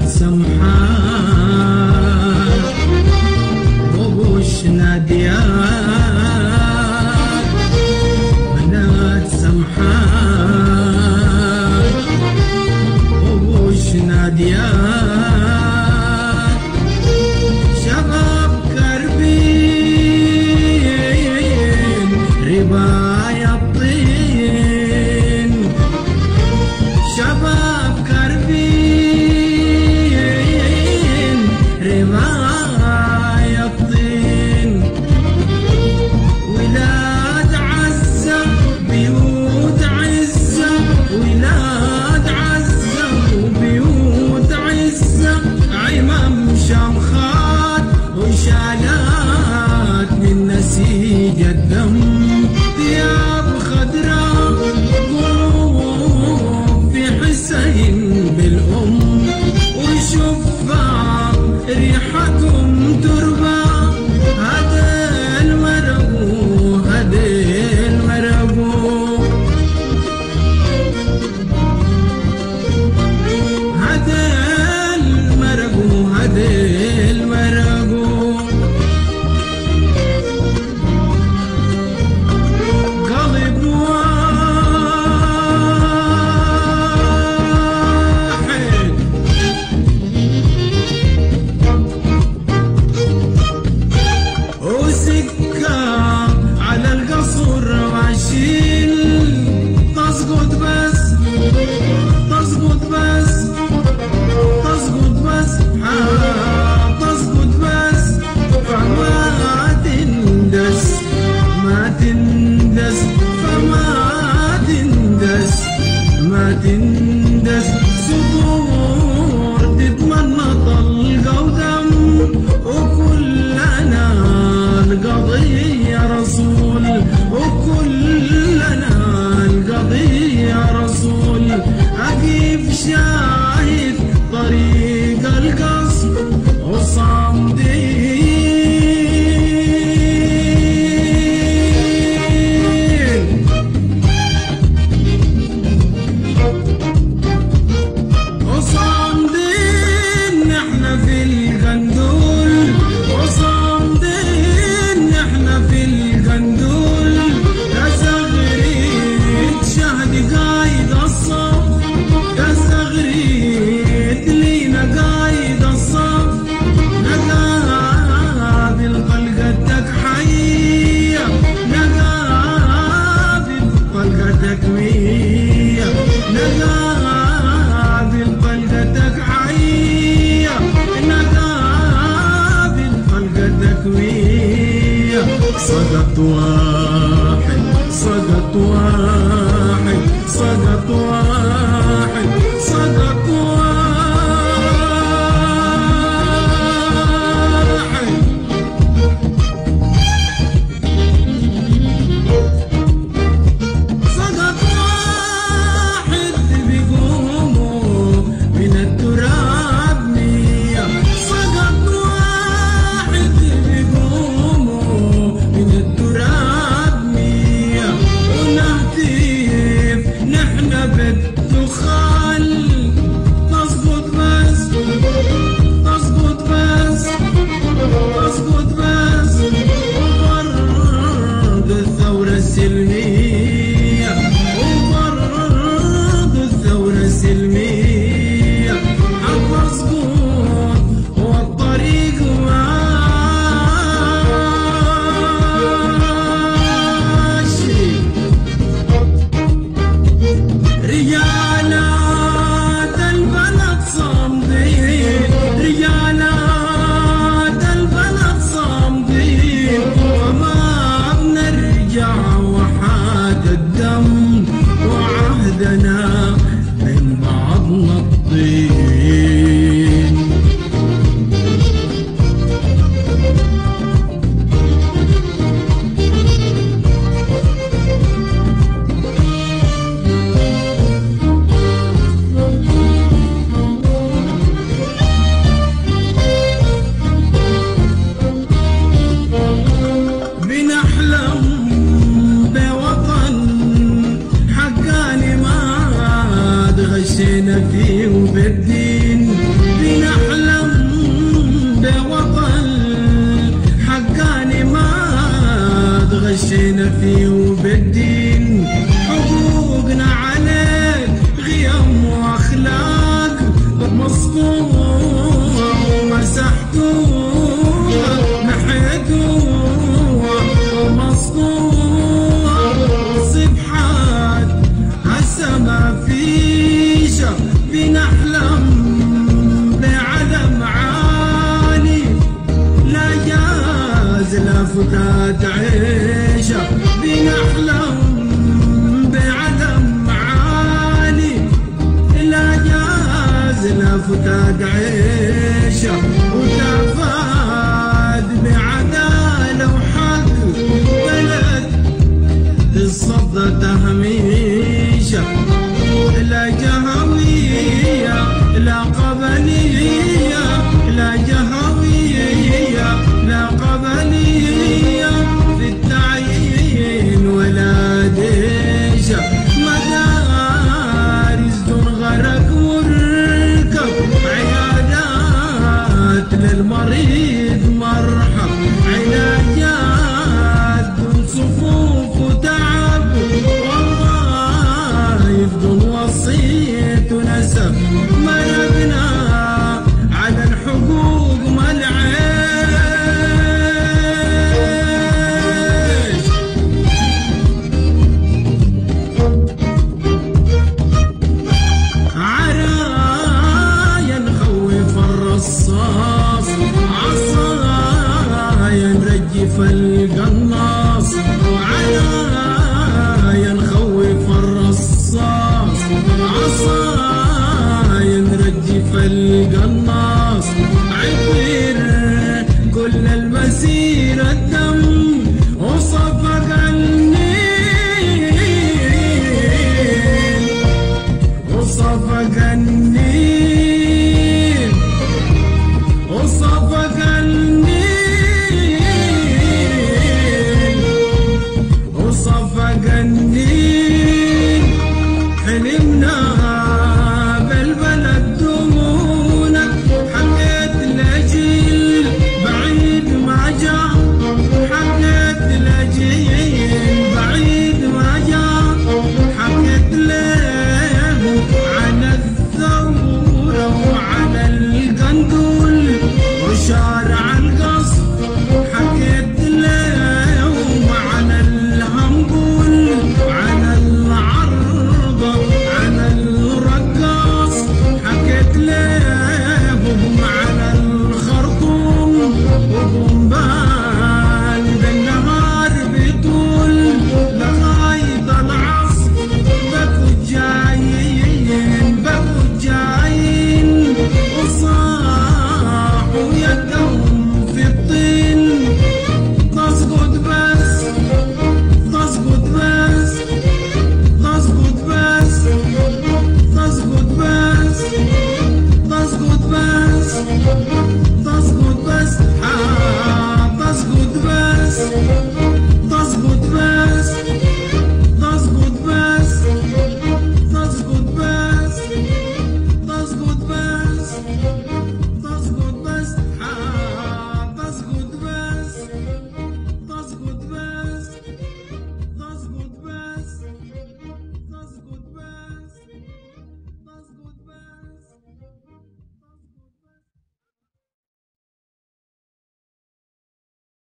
سمحان وبوش ناديات، بنات سمحان وبوش ناديات، شباب كربين رباية الطين، شباب كربين رباية الطين، ولاد عزة بيوت عزة، ولاد عزة وبيوت عزة، عمام شمخات وشالات من نسيج الدم، ثياب خضراء قلوب في حسين بالأم، وشفاع ريحتهم تربة، هذا المرقو هذا المرقو، هذا المرقو هذا المرقو، قلب واحد وسكة على القصر ماشيين، تسقط بس تسقط بس تسقط بس تسقط بس، فما تندس ما تندس، فما تندس ما تندس، صدور تتمنى طلقة ودم، وكلنا القضية رسول، وكلنا القضية رسول، أقيف شاهد طريق القصر وصامدين، وصامدين نحنا في القندول، وصامدين نحنا في القندول، يا زغريت شهد قايد الصف، يا زغريت لينا قايد الصف، نقابل طلقتك حية، نقابل طلقتك مية، نقابل طلقتك حية، نقابل طلقتك مية، سقط واحد سقط واحد سقط واحد سقط واحد، سقط واحد بيقوموا من التراب مية، سقط واحد بيقوموا من التراب مية، ونهتف نحنا بالدخان، تسقط بس تسقط بس تسقط بس، وبرد الثورة السلمية، وبرد الثورة السلمية، هتسقط والطريق ماشي، رجالات البلد صامدين، رجالات البلد صامدين، وما بنرجع وحاد الدم، وعهدنا من بعضنا الطين. بنحلم بوطن حقاني ما تغشينا فيه وبالدين، مشينا فيه وبالدين حقوقنا عليه غيم واخلاق مسطوره ومسحتوها نحيتوها ومسطوره صبحات هسه ما فيش بنحلم بعدم عالي لا جاز لا فتات عيشه بنحلم بعدم عالي لا جاز لا فتات عيشه وتفاد بعداله وحق بلد الصدى تهميشه لا جهويه لا قبليه لا جهويه لا قبليه في التعيين ولا ديشه مدارس دون غرق وركب عيادات للمريض مرحب علاجات دون صفوف وتعب والله دون وصية ونسب مرقنا على الحقوق ما العيش عرايا نخوف الرصاص عصايا نرجف القناص عرايا نخوف الرصاص عصايا نرجف القناص عبر كل المسيرة الدم وصفق النيل وصفق النيل وصفق النيل وصفق النيل حلمنا بالبلد دمونا حكيت لأجيل بعيد ما جاء حكيت لأجيل بعيد ما جاء حكيت له عن الثورة وعلى القندول وشارع القصر حكيت لهم عن الهمبول عن العرضة عن الرقاص حكيت لهم عن الخرطوم وقنبال بالنهار بطول لغاية العصر بكوا جايين وصار